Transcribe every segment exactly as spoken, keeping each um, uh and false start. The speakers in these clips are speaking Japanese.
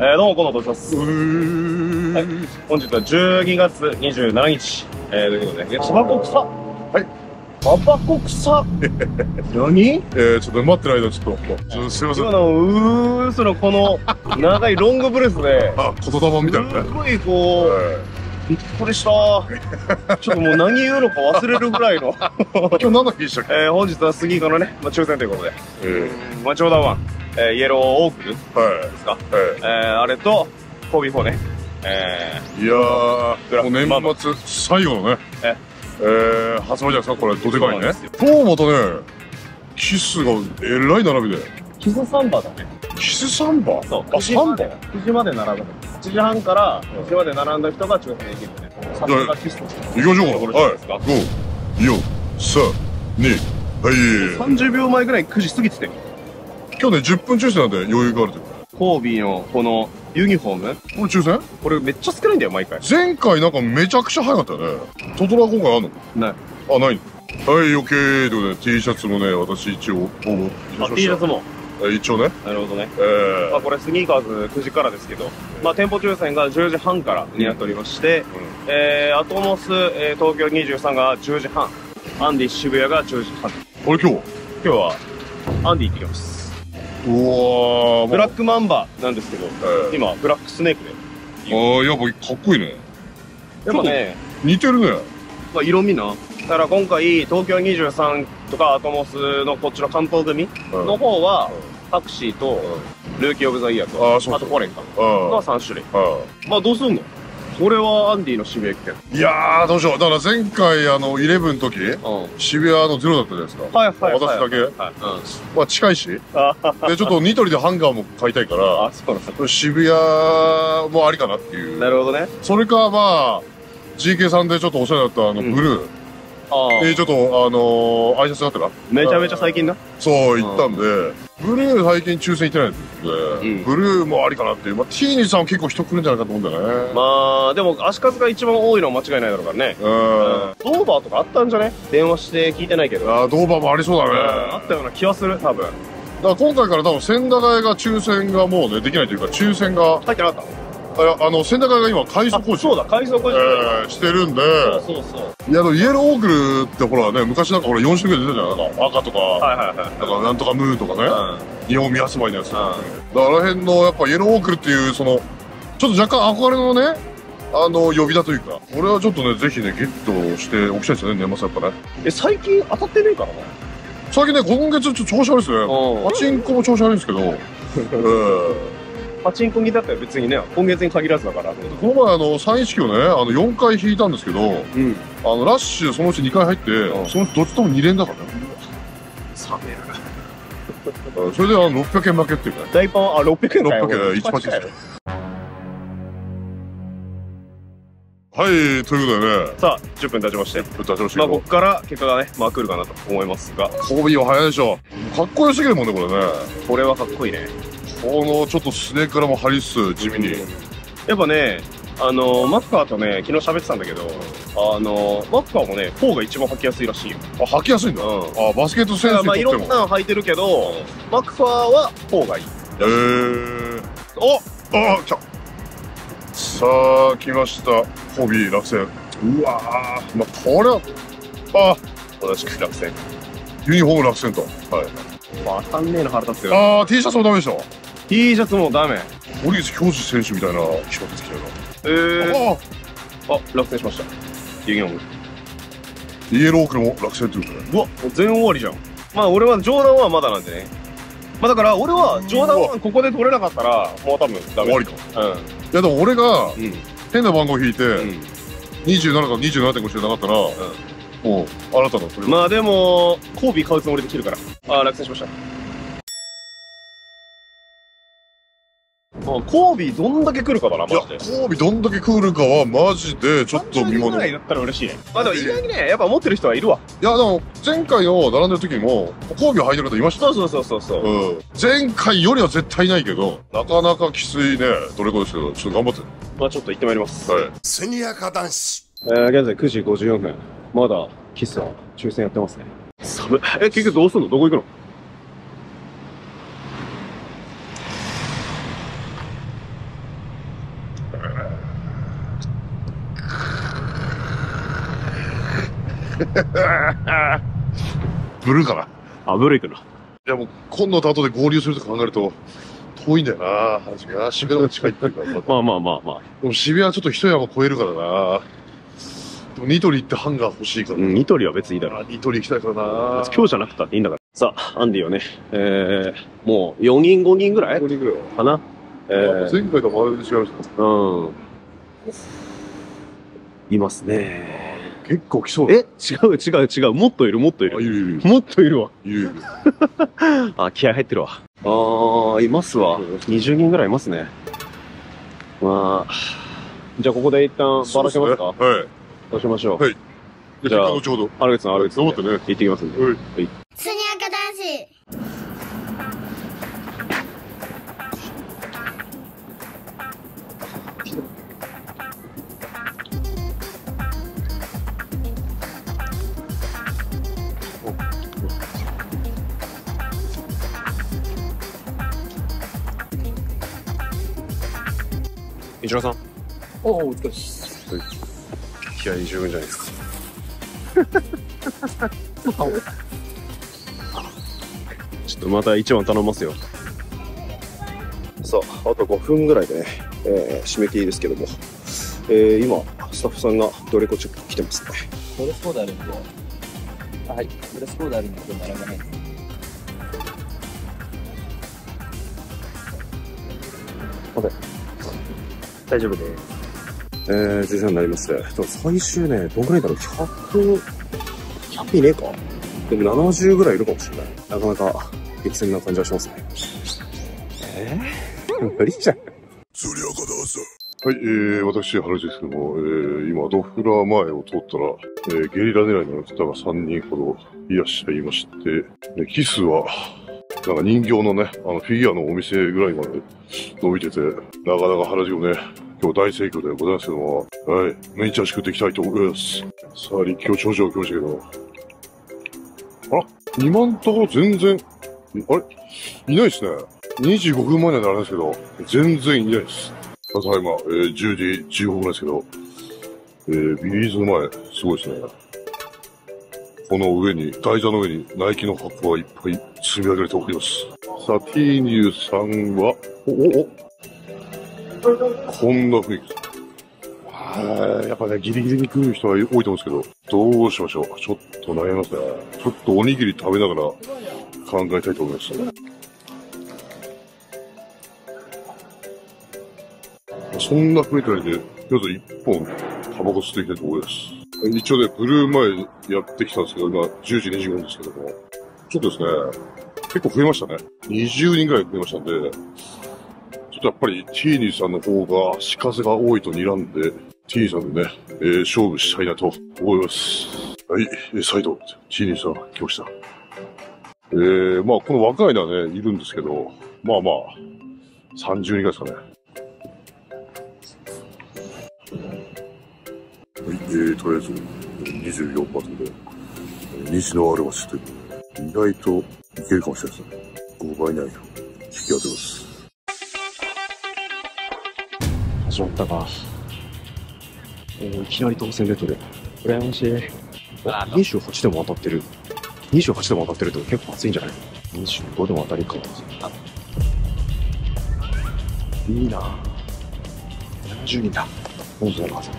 えー、どうも、このとします。はい、本日はじゅうにがつにじゅうしちにち、えー、ということで、タバコ臭っ。はい。タバコ臭っ。何？ えー、ちょっと待ってる間、ちょっと、ちょっとすいません。 今の、うーその、この、長いロングブレスで、 あ、言霊みたいなね。 すごい、こう、びっくりした。ちょっともう何言うのか忘れるぐらいの。 今日何の日でしたっけ？ えー、本日はスギーカのね、まあ、抽選ということで。 えー、 まあ、冗談は、えー、イエローオークルですか？ はい。 えー、あれと、コービーフォーね。えー、いやー、もう年末最後のね、ええー、発売じゃないですか、これ、どでかいね。今日またね、キスがえらい並びで。 キスサンバだね。 キスサンバ？ そう。 あ、サンバ？ くじまで並ぶ。はちじはんからくじまで並んだ人が抽選できるね。さすがキス。 行きましょうか。はい。ご、よん、さん、に、はい。 さんじゅうびょうまえぐらいくじ過ぎてて。 今日ね、じゅっぷん抽選なんで余裕があるという。 コービーのこのユニフォーム。 これ抽選？ これめっちゃ少ないんだよ、毎回。 前回なんかめちゃくちゃ早かったよね。トトラ今回あんの？ ない。 あ、ないの？はい、オッケー。ということで T シャツもね、私一応応募いたしました。 あ、T シャツも。 一応ね。 なるほどね。 えー、 まあこれスニーカーズくじからですけど、まあ店舗抽選がじゅうじはんからになっておりまして、うん、えー、アトモス、えー、東京にじゅうさんがじゅうじはん、アンディ渋谷がじゅうじはん。 これ今日今日は、アンディ行ってきます。 うわー、 ブラックマンバーなんですけど、えー、今、ブラックスネークで。 あー、やっぱかっこいいね。 やっぱね、 似てるね。 まあ色味な。だから今回、東京にじゅうさんとかアトモスのこっちの関東組の方は、タクシーと、ルーキーオブザイヤーと、あとフォレンか。がさんしゅるい。まあどうすんの？俺はアンディの渋谷来てる。 いやー、どうしよう。だから前回、あの、イレブンの時、渋谷のゼロだったじゃないですか。 はいはい。 私だけ。まあ近いし。で、ちょっとニトリでハンガーも買いたいから、あ、そうなん渋谷もありかなっていう。 なるほどね。それか、まあ、ジーケー さんでちょっとお世話になったあの、ブルー。え、ちょっと、あのー、挨拶があったらめちゃめちゃ最近な。 そう、行ったんで、ブルー最近抽選行ってないんで、うん、ブルーもありかなっていう。まあ、ティーニーさんは結構人来るんじゃないかと思うんだよね。 まあ、でも、足数が一番多いのは間違いないだろうからね。うん。ドーバーとかあったんじゃね？電話して聞いてないけど。 ああ、ドーバーもありそうだね。 あったような気はする、多分。だから今回から多分、千駄ヶ谷が抽選がもうね、できないというか、抽選が。 入ってなかったの？ あの、千駄ヶ谷が今、改装工事。 そうだ、改装工事。 えー、してるんで。 そうそうそう。 いや、でも、イエローオークルってほらね、昔なんかほらよんしゅるいぐらい出てたじゃん。なんか赤とか、はいはいはい。なんか、なんとかムーンとかね。うん、日本未発売のやつ。うん、だから、あの辺の、やっぱ、イエローオークルっていう、その、ちょっと若干憧れのね、あの、呼び名というか、これはちょっとね、ぜひね、ゲットしておきたいですよね、年末やっぱね。 え、最近当たってねえからな。 最近ね、今月ちょっと調子悪いですね。パチンコも調子悪いんですけど、えーパチンコにだったら別にね、今月に限らずだから。 この前、あの、さんいちきをね、あの、よんかい引いたんですけど、うん、あの、ラッシュそのうちにかい入って、うん、そのうちどっちともにれんだからね。 冷める。それで、あの、ろっぴゃくえん負けっていうか。 大パン、あ、ろっぴゃくえんかよ。 ろっぴゃくえん、いちパチですよ。はい、ということでね。 さあ、じゅっぷん経ちまして。 じゅっぷん経ちましたけど。 まあ、ここから結果がね、まあ来るかなと思いますが。 コービーは早いでしょ。かっこよすぎるもんね、これね。 これはかっこいいね。 このちょっとスネークからもハリス地味に、うん、 やっぱね、あのマッカーとね昨日喋ってたんだけど、あのマッカーもねフォーが一番履きやすいらしいよ。 あ、履きやすいんだ。うん、あ、バスケット選手にとっても。 まあいろんなの履いてるけど、マックファーはフォーがいい。へえー。お、あ、来た。さあ来ました。コービー落選。うわー、まあこれは、あ、 同じく落選。 ユニフォーム落選と。はい。 まあ当たんねえの腹立つよ。 ああ、T シャツもダメでしょ。 T シャツもダメ。 堀口恭司選手みたいな着方つきたいな。 えー。あ、落選しました。ユニフォーム。 イエローオークルも落選ということで。 うわ、もう全終わりじゃん。まあ俺はジョーダンはまだなんでね。まあだから俺はジョーダンはここで取れなかったら、もう多分ダメ。終わりか。うん。いやでも俺が、変な番号引いて、にじゅうななかにじゅうななてんごしかなかったら、もう、あなたのそれ。 まあでも、コービー買うつもりで来るから。ああ、落選しました。コービーどんだけ来るかだな、マジで。 コービーどんだけ来るかは、マジで、ちょっと見もの。 ぐらいだったら嬉しいね。まあでも意外にね、やっぱ持ってる人はいるわ。 いや、でも、前回の並んでる時も、コービーを履いてる方いました。 そうそうそうそう。 うん。前回よりは絶対ないけど、なかなかきついね、どれかですけど、ちょっと頑張って。 まあちょっと行ってまいります。 はい。 セニアカ男子。 えー、現在くじごじゅうよんぷん。まだ、キスは抽選やってますね。寒い。え、結局どうすんの？どこ行くの？ ブルーかな。 あ、ブルー行くな。いやもう、今度と後で合流すると考えると、遠いんだよな、話が。渋谷の近いっていうか。 まあまあまあまあ。 でも渋谷はちょっと一山超えるからな。でもニトリ行ってハンガー欲しいから。 うん、ニトリは別にいいだろ。 ニトリ行きたいからな。 今日じゃなくたっていいんだから。さあ、アンディはね、えー、もうよにんごにんぐらいごにんぐらいかな。えー、 前回とまるで違いました。 うん。いますね。 結構来そうえ違う違う違う。もっといるもっといる。 あ、いるいる。 もっといるわ。 いるいる。 あ、気合入ってるわ。あー、いますわ。にじゅうにんぐらいいますね。まあ、じゃあここで一旦ばらけますか？はい。そうしましょう。 はい。じゃあ、後ほど。 原口さん、原口さん。 頑張ってね。 行ってきますんで。はい。 スニアカ男子。 一郎さん。 おお、お疲れっす。 はい。気合い十分じゃないですか。ちょっとまた一番頼みますよ。さあ、あとごふんぐらいでね、えー、締めていいですけども、えー、今、スタッフさんがドレコチェック来てますね。 ドレスコードあるんで、はい、ドレスコードあるんで、並ばないです。 大丈夫です。えー、全然になります。でも最終ね、どんぐらいだろう ?ひゃく、ひゃくいねえか。でもななじゅうぐらいいるかもしれない。なかなか激戦な感じはしますね。えー、無理じゃん。 はい、えー、私、原口ですけども、えー、今、ドフラ前を通ったら、えー、ゲリラ狙いの方がさんにんほどいらっしゃいまして、えキスは、なんか人形のね、あの、フィギュアのお店ぐらいまで伸びてて、なかなか原宿ね、今日大盛況でございますけども、はい、メンチャー作っていきたいと思います。さあ、立教頂上来ましたけど、あら、今んところ全然、あれいないですね。にじゅうごふんまえにはならないですけど、全然いないです。ただいま、えー、じゅうじじゅうごふんですけど、えー、ビリーズの前、すごいですね。この上に、台座の上にナイキの箱がいっぱい積み上げられております。さあ、ティーにじゅうさん は、お、お、お、こんな雰囲気です。はやっぱね、ギリギリに来る人は多いと思うんですけど、どうしましょう。ちょっと悩みますね。ちょっとおにぎり食べながら考えたいと思います。そんな雰囲気なんで、まず一本、タバコ吸っていきたいと思います。一応ね、ブルー前やってきたんですけど、今じゅうじにじゅうごふんですけども、ちょっとですね、結構増えましたね。にじゅうにんぐらい増えましたんで、ちょっとやっぱりティーニーさんの方が死数が多いと睨んで、ティーニーさんでね、えー、勝負したいなと思います。はい、えー、再度、ティーニーさん来ました。えー、まあこの若いのはね、いるんですけど、まあまあ、さんじゅうにんぐらいですかね。はい、えー、とりあえず、にじゅうよん発で、虹のある街ということで、意外といけるかもしれないですね。ごばいないよ。引き当てます。 始まったか。えー、いきなり当選レトル。羨ましい。あ、にじゅうはちでも当たってる。にじゅうはちでも当たってるって結構熱いんじゃない？ にじゅうご でも当たりか。いいなぁ。ななじゅうにんだ。本当だな。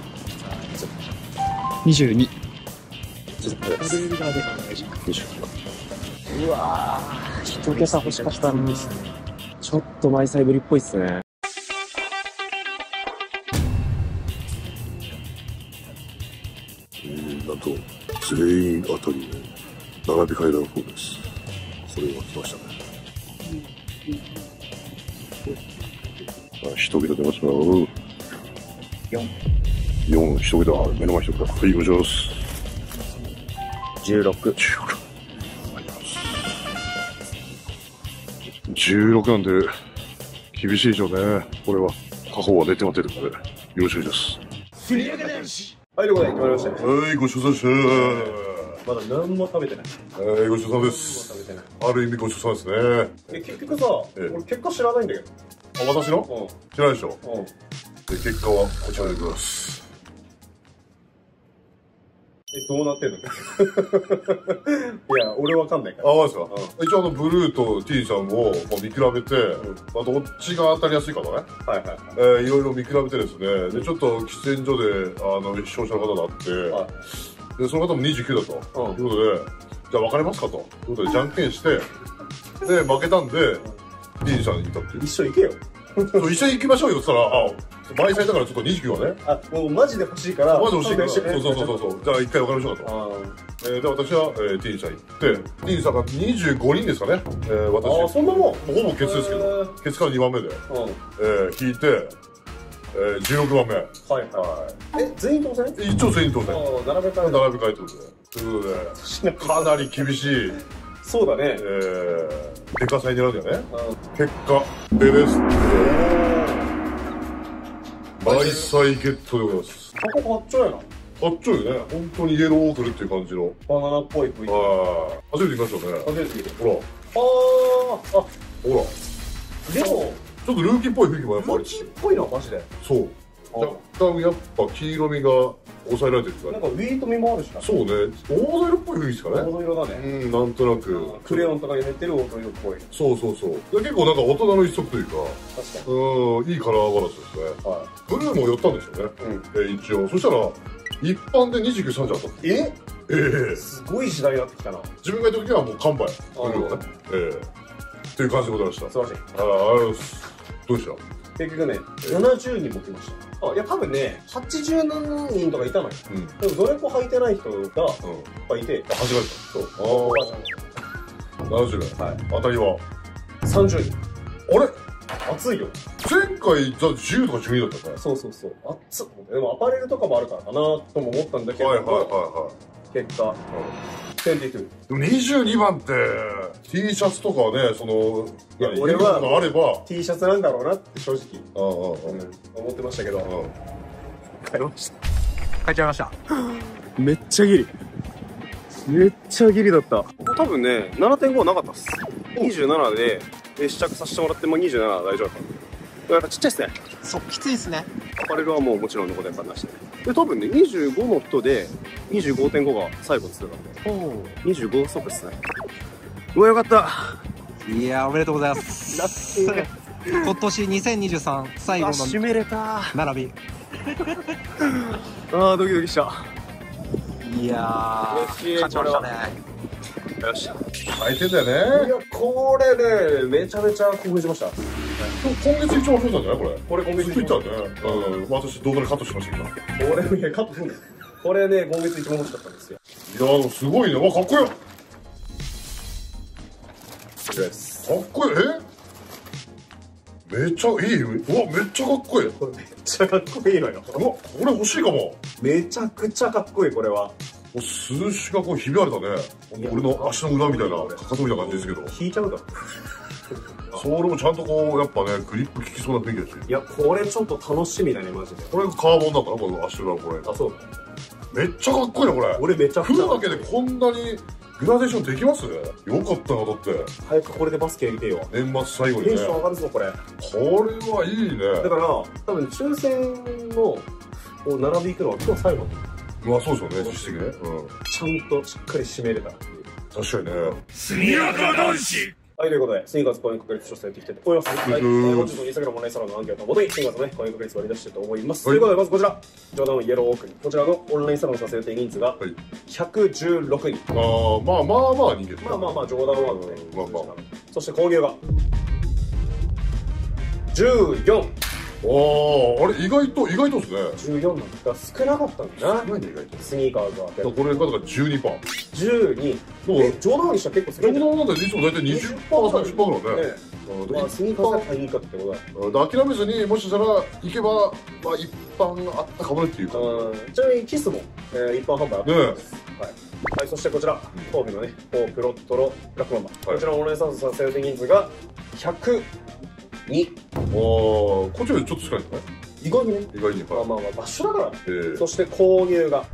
にじゅうに。うわぁ、一桁欲しかったんですね。ちょっとマイサイぶりっぽいっすね。 えー、なんと、全員当たりね、並び替えの方です。これは来ましたね。あ、一桁出ますが、よん。よん、一桁、目の前一桁。はい、お願いします。 じゅうろく。 じゅうろく。じゅうろくなんで、厳しいでしょうね。これは、過方は出て待ってるので、よろしくお願いします。 はい、どこで決まりましたね。 はい、ごちそうさまでした。 まだ何も食べてない。 はい、ごちそうさまです。ある意味ごちそうさまですね。 え、結局さ、俺結果知らないんだけど。 あ、私の？うん。知らないでしょ。 うん。 で、結果はこちらでございます。 え、どうなってんの？いや、俺わかんないから。 あ、そうですか。一応あの、ブルーと T さんを見比べて、まあどっちが当たりやすいかとね。はいはい。えー、いろいろ見比べてですね、で、ちょっと喫煙所で、あの、視聴者の方があって、で、その方もにじゅうきゅうだと。ということで、じゃあ分かれますかと。ということで、じゃんけんして、で、負けたんで、T さんにいたっていう。 一緒行けよ。 そう一緒に行きましょうよって言ったら、あ、倍されたからちょっとにじゅうきゅうはね。 あ、もうマジで欲しいから。 マジで欲しいから。そうそうそうそう。じゃあ一回分かりましょうかと。えー、で、私は、えー、T さん行って、T さんがにじゅうごにんですかね。えー、私。 あ、そんなもん。 ほぼケツですけど、ケツからにばんめで、えー、引いて、えー、じゅうろくばんめ。はいはい。え、全員当選？一応全員当選。並べ替え。並べ替えってことで。ということで、かなり厳しい。そうだね。えー、結果祭になるんだよね。結果、ベベス。倍祭ゲットでございます。ここかっちょやな。かっちょいよね。本当にイエローオークルっていう感じの。バナナっぽい雰囲気。はい。初めて見ましたね。初めて見た。ほら。あー、あ、ほら。でも、ちょっとルーキーっぽい雰囲気もやっぱり。ルーキーっぽいな、マジで。そう。若干やっぱ黄色みが抑えられてるから。なんかウィート味もあるしな。そうね。黄土色っぽい雰囲気ですかね。黄土色だね。うん、なんとなく。クレヨンとかに入ってる黄土色っぽい。そうそうそう。結構なんか大人の一足というか。確かに。うん、いいカラーバランスですね。はい。ブルーも寄ったんですよね。うん。一応。そしたら、一般でにじゅうきゅう、さんじゅうあった。えええ。すごい時代になってきたな。自分がいた時はもう完売。ブルーはね。ええ。っていう感じでございました。素晴らしい。ああ、ありがとうございます。どうでした？結局ね、ななじゅうにんも来ました。いや、多分ね、はちじゅうななにんとかいたのよ。うん。でも、どれも履いてない人が、いっぱいいて。あ、始まるそう。ああ。ななじゅう名。はい。当たりはさんじゅうにん。あれ暑いよ。前回、じゃあじゅうとかじゅうにだったね。そうそうそう。暑っ。でも、アパレルとかもあるからかな、とも思ったんだけど。はいはいはいはい。結果。うん。にじゅうに。でもにじゅうにばんって、T シャツとかね、その、いや、俺は、あれば、T シャツなんだろうなって正直、ああ、思ってましたけど、帰りました。帰っちゃいました。めっちゃギリ。めっちゃギリだった。多分ね、ななてんご なかったっす。にじゅうななで、試着させてもらってもにじゅうなな大丈夫だった。やっぱちっちゃいっすね。そう、きついっすね。アパレルはもうもちろんのことやっぱなしで。で、多分ね、にじゅうごの人で、にじゅうごてんご が最後っつってたんで。にじゅうごストップっすね。うわ、よかった。いやー、おめでとうございます。ラッキー。今年にせんにじゅうさん最後の締めれた並び。あー、ドキドキした。いやー、勝ちましたね。よっしゃ。大変だよね。いや、これね、めちゃめちゃ興奮しました。今月一番増えたんじゃないこれ。これ今月一番ね。うん。私動画でカットしましたけど。これね、カットするんです。これね、今月一番欲しかったんですよ。いやー、すごいね。わ、かっこいい。かっこいい。えめっちゃいい。うわ、めっちゃかっこいい。これめっちゃかっこいいのよ。うわ、これ欲しいかも。めちゃくちゃかっこいい、これは。涼しがこうひび割れたね。俺の足の裏みたいな、かかとみたいな感じですけど。引いちゃうだろ。ソールもちゃんとこう、やっぱね、グリップ効きそうな雰囲気ですよ。いや、これちょっと楽しみだね、マジで。これカーボンだから、この足裏これ。あ、そう。めっちゃかっこいいな、これ。俺めちゃくちゃ。服だけでこんなにグラデーションできます？よかったな、だって。早くこれでバスケやりてよ。年末最後にね。テンション上がるぞ、これ。これはいいね。だから、多分抽選の、こう、並び行くのは今日最後。まあそうですよね、実質的ね。うん。ちゃんとしっかり締めれたっていう。確かにね。スニアカ男子はい、ということで、スニーカーズ購入確率調査やっていきたいと思います。はい、本日のインスタグラムオンラインサロンのアンケートをもとに、スニーカーズのね、購入確率を割り出していきたいと思います。ということで、まずこちら、ジョーダンのイエローオークン。こちらのオンラインサロンさせる定人数がひゃくじゅうろくにん。ああ、まあまあまあ人間。まあまあまあ、ジョーダンワードね。まあまあ。そして購入がじゅうよん。おー、あれ意外と意外とですね。じゅうよんなんだ。少なかったんだな。少ないね、意外と。スニーカーが。これがだから じゅうにパーセント。じゅうに。え、ジョーダンにしたら結構少ない。ジョーダンなんていつも大体 にじゅっパーセント、さんじゅっパーセント ぐらいね。まあ、スニーカーが大変かってことだ。諦めずに、もしかしたら行けば、まあ一般あったかもねっていうか。ちなみにキスも一般販売あったんです。はい。はい、そしてこちら、トービのね、フォープロットロブラックマンバ。こちらのオンラインサロンさせる定人数がひゃくに。ああ、こっちよりちょっと少ないんですね。意外にね。意外に。まあまあまあ、場所だから。えー、そして購入が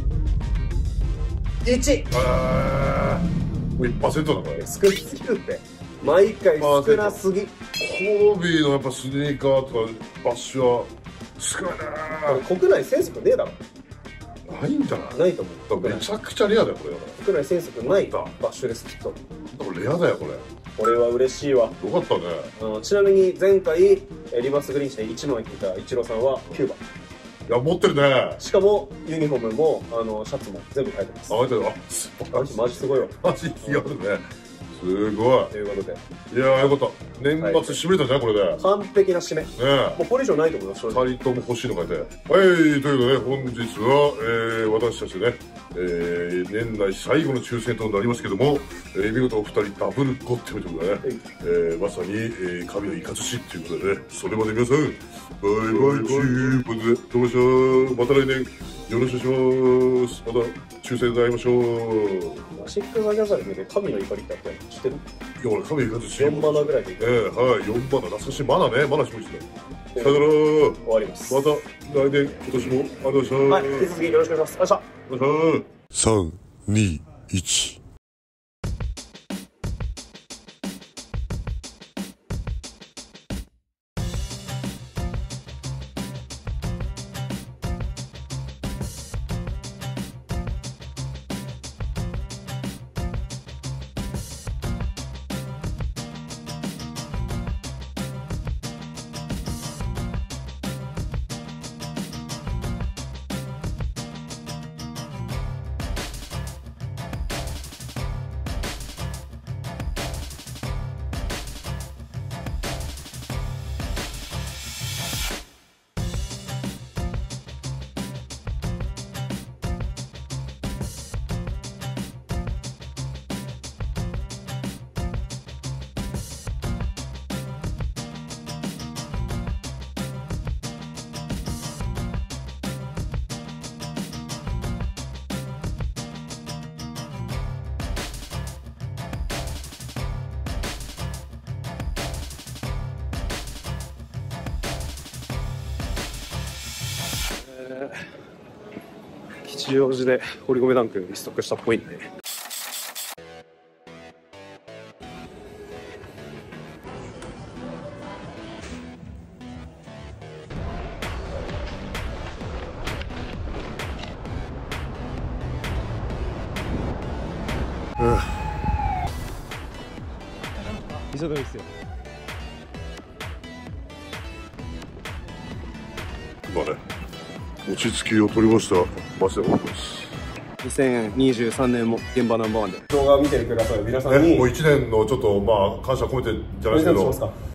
いち。ああ。もういちパーセントだから。少なすぎるって。毎回少なすぎ。コービーのやっぱスニーカーとかバッシュは少ないな。国内生息ねえだろ。 ないんじゃない？ ないと思う。 めちゃくちゃレアだよこれ。 国内戦速ないバッシュですきっと。 これレアだよこれ。 これは嬉しいわ。 よかったね。 あのちなみに前回リバースグリーンしていちまん引いたイチローさんはきゅうばん。 いや持ってるね。 しかもユニフォームもあのシャツも全部変えてます。 あ、変えてる。 あ、マジすごいわ。 マジ気があるね。すごい。 ということで。 いやーよかった。年末締めたじゃんこれで。 完璧な締め。 ねえ。 もうこれ以上ないと思います。 ふたりとも欲しいの書いて。はい、ということで本日は、えー、私たちね、えー、年内最後の抽選となりますけども、えー、見事お二人ダブルゴッテムということでね、えー、まさに、えー、神のイカ寿司っていうことでね、それまで皆さん、バイバイチューということで、どうもしました。また来年よろしくお願いします。また抽選で会いましょう。 シックザギャザリングで神の怒りってあったやつ知ってる？ いや俺神のイカ寿司。 よんマナぐらいでいい。 ええー、はい、よんマナ懐かしい。マナね、マナしもいいですね。さよなら。 終わります。 また来年今年もありがとうございました。 はい、引き続きよろしくお願いします。 お願いします。さん、に、いち。 吉祥寺で堀米ダンクリストックしたっぽいんで。 うん。 急ぐんですよ。 まあね、落ち着きを取りました増田です。 にせんにじゅうさんねんも現場ナンバーワンで動画を見てください皆さんに、 ね、もういちねんのちょっとまあ感謝込めてじゃないですけど、